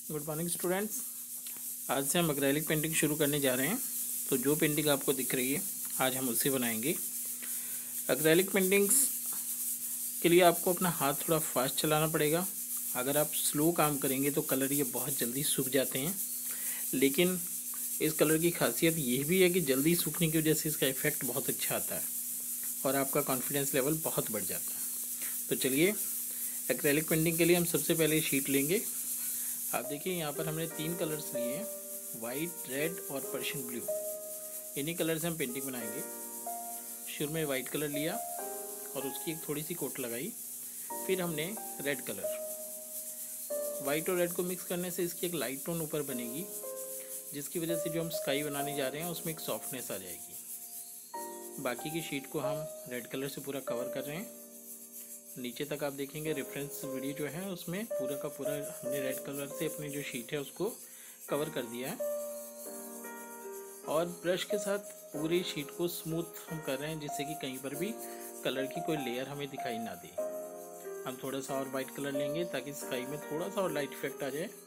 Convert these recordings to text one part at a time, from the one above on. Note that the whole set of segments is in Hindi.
Good morning students. आज से हम एक्रेलिक पेंटिंग शुरू करने जा रहे हैं। तो जो पेंटिंग आपको दिख रही है आज हम उससे बनाएंगे। एक्रेलिक पेंटिंग्स के लिए आपको अपना हाथ थोड़ा फास्ट चलाना पड़ेगा। अगर आप स्लो काम करेंगे तो कलर ये बहुत जल्दी सूख जाते हैं, लेकिन इस कलर की खासियत ये भी है कि जल्दी सूखने की वजह से इसका इफ़ेक्ट बहुत अच्छा आता है और आपका कॉन्फिडेंस लेवल बहुत बढ़ जाता है। तो चलिए, एक्रेलिक पेंटिंग के लिए हम सबसे पहले शीट लेंगे। आप देखिए यहाँ पर हमने 3 कलर्स लिए हैं, वाइट, रेड और पर्शियन ब्लू। इन्हीं कलर से हम पेंटिंग बनाएंगे। शुरू में वाइट कलर लिया और उसकी एक थोड़ी सी कोट लगाई। फिर हमने रेड कलर, वाइट और रेड को मिक्स करने से इसकी एक लाइट टोन ऊपर बनेगी, जिसकी वजह से जो हम स्काई बनाने जा रहे हैं उसमें एक सॉफ्टनेस आ जाएगी। बाकी की शीट को हम रेड कलर से पूरा कवर कर रहे हैं। नीचे तक आप देखेंगे रेफरेंस वीडियो जो है उसमें पूरा का पूरा हमने रेड कलर से अपनी जो शीट है उसको कवर कर दिया है और ब्रश के साथ पूरी शीट को स्मूथ हम कर रहे हैं, जिससे कि कहीं पर भी कलर की कोई लेयर हमें दिखाई ना दे। हम थोड़ा सा और वाइट कलर लेंगे ताकि स्काई में थोड़ा सा और लाइट इफेक्ट आ जाए।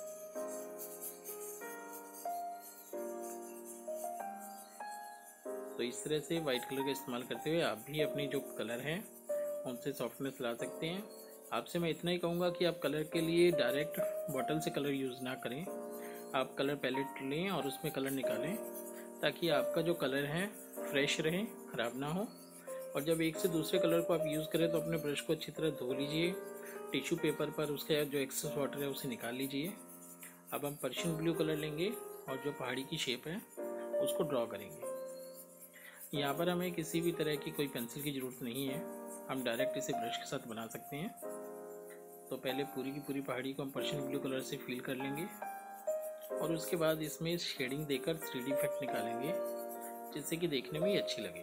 तो इस तरह से वाइट कलर का इस्तेमाल करते हुए आप भी अपनी जो कलर हैं उनसे सॉफ्टनेस ला सकते हैं। आपसे मैं इतना ही कहूँगा कि आप कलर के लिए डायरेक्ट बॉटल से कलर यूज़ ना करें। आप कलर पैलेट लें और उसमें कलर निकालें ताकि आपका जो कलर है फ्रेश रहे, ख़राब ना हो। और जब एक से दूसरे कलर को आप यूज़ करें तो अपने ब्रश को अच्छी तरह धो लीजिए। टिश्यू पेपर पर उसका जो एक्सेस वाटर है उसे निकाल लीजिए। अब हम पर्शियन ब्लू कलर लेंगे और जो पहाड़ी की शेप है उसको ड्रॉ करेंगे। यहाँ पर हमें किसी भी तरह की कोई पेंसिल की ज़रूरत नहीं है, हम डायरेक्ट इसे ब्रश के साथ बना सकते हैं। तो पहले पूरी की पूरी पहाड़ी को हम पर्शियन ब्लू कलर से फिल कर लेंगे और उसके बाद इसमें शेडिंग देकर 3D इफेक्ट निकालेंगे, जिससे कि देखने में ही अच्छी लगे।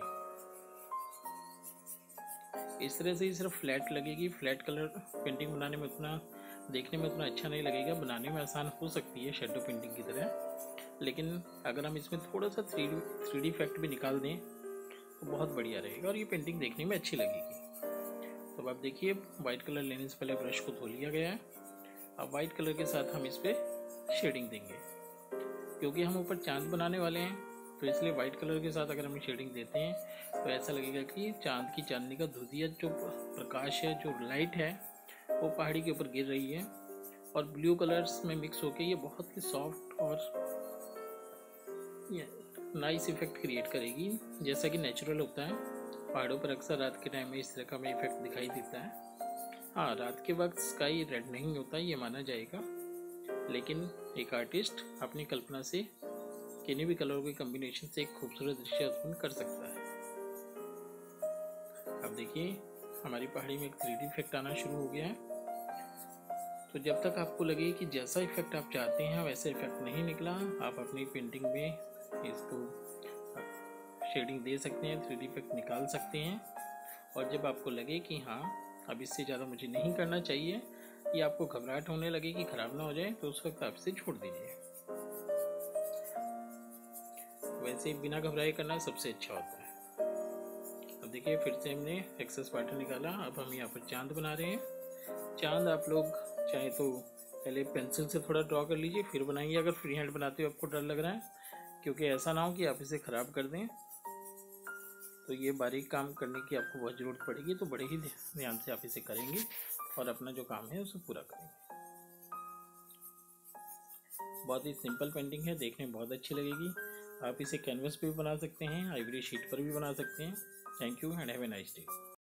इस तरह से ही सिर्फ फ्लैट लगेगी। फ्लैट कलर पेंटिंग बनाने में उतना देखने में उतना अच्छा नहीं लगेगा। बनाने में आसान हो सकती है शेडो पेंटिंग की तरह, लेकिन अगर हम इसमें थोड़ा सा 3D इफेक्ट भी निकाल दें तो बहुत बढ़िया रहेगा और ये पेंटिंग देखने में अच्छी लगेगी। तो आप देखिए, वाइट कलर लेने से पहले ब्रश को धो लिया गया है। अब वाइट कलर के साथ हम इस पर शेडिंग देंगे। क्योंकि हम ऊपर चांद बनाने वाले हैं तो इसलिए वाइट कलर के साथ अगर हम शेडिंग देते हैं तो ऐसा लगेगा कि चांद की चांदनी का धुंधिया जो प्रकाश है, जो लाइट है, वो पहाड़ी के ऊपर गिर रही है और ब्लू कलर्स में मिक्स होकर ये बहुत ही सॉफ्ट और नाइस इफेक्ट क्रिएट करेगी, जैसा कि नेचुरल होता है। पहाड़ों पर अक्सर रात के टाइम में इस तरह का हमें इफेक्ट दिखाई देता है। हाँ, रात के वक्त स्काई रेड नहीं होता ये माना जाएगा, लेकिन एक आर्टिस्ट अपनी कल्पना से किन्हीं भी कलरों के कॉम्बिनेशन से एक खूबसूरत दृश्य उत्पन्न कर सकता है। अब देखिए, हमारी पहाड़ी में एक 3D इफेक्ट आना शुरू हो गया है। तो जब तक आपको लगे कि जैसा इफेक्ट आप चाहते हैं वैसा इफेक्ट नहीं निकला, आप अपनी पेंटिंग में इसको शेडिंग दे सकते हैं, 3D इफेक्ट निकाल सकते हैं। और जब आपको लगे कि हाँ, अब इससे ज़्यादा मुझे नहीं करना चाहिए, या आपको घबराहट होने लगे कि ख़राब ना हो जाए, तो उस वक्त आप इसे छोड़ दीजिए। वैसे बिना घबराए करना सबसे अच्छा होता है। अब देखिए, फिर से हमने एक्सेस वाटर निकाला। अब हम यहाँ पर चांद बना रहे हैं। चांद आप लोग चाहे तो पहले पेंसिल से थोड़ा ड्रॉ कर लीजिए, फिर बनाइए अगर फ्री हैंड बनाते हो आपको डर लग रहा है, क्योंकि ऐसा ना हो कि आप इसे ख़राब कर दें। तो ये बारीक काम करने की आपको बहुत ज़रूरत पड़ेगी, तो बड़े ही ध्यान से आप इसे करेंगे और अपना जो काम है उसे पूरा करेंगे। बहुत ही सिंपल पेंटिंग है, देखने में बहुत अच्छी लगेगी। आप इसे कैनवस पे भी बना सकते हैं, आइवरी शीट पर भी बना सकते हैं। Thank you and have a nice day.